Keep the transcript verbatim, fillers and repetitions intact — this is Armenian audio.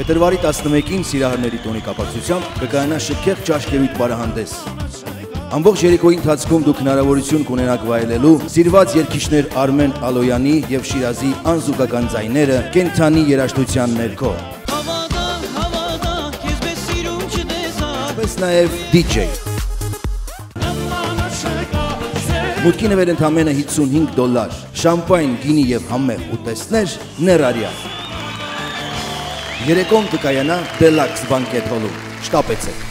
Փետրվարի տասնմեկին սիրահարների տոնի կապակցությամբ կկայանա շքեղ ճաշկերույթ բարահանդես։ Ամբողջ երեկոյի ընթացքում դուք հնարավորություն կունենաք վայելելու սիրված երգիչներ Արմեն Ալոյանի եւ Շիրազի անզուգական ձայները կենթանի երաժշտության ներքո։ Պես նաեւ դիջեյ։ Մուտքի նվեր ընդամենը հիսունհինգ դոլար, շամպայն, գինի եւ համեղ ուտեստներ ներառյալ։ Երեկոն կկայանա Deluxe Banquet Hall-ում։ Շտապեցեք։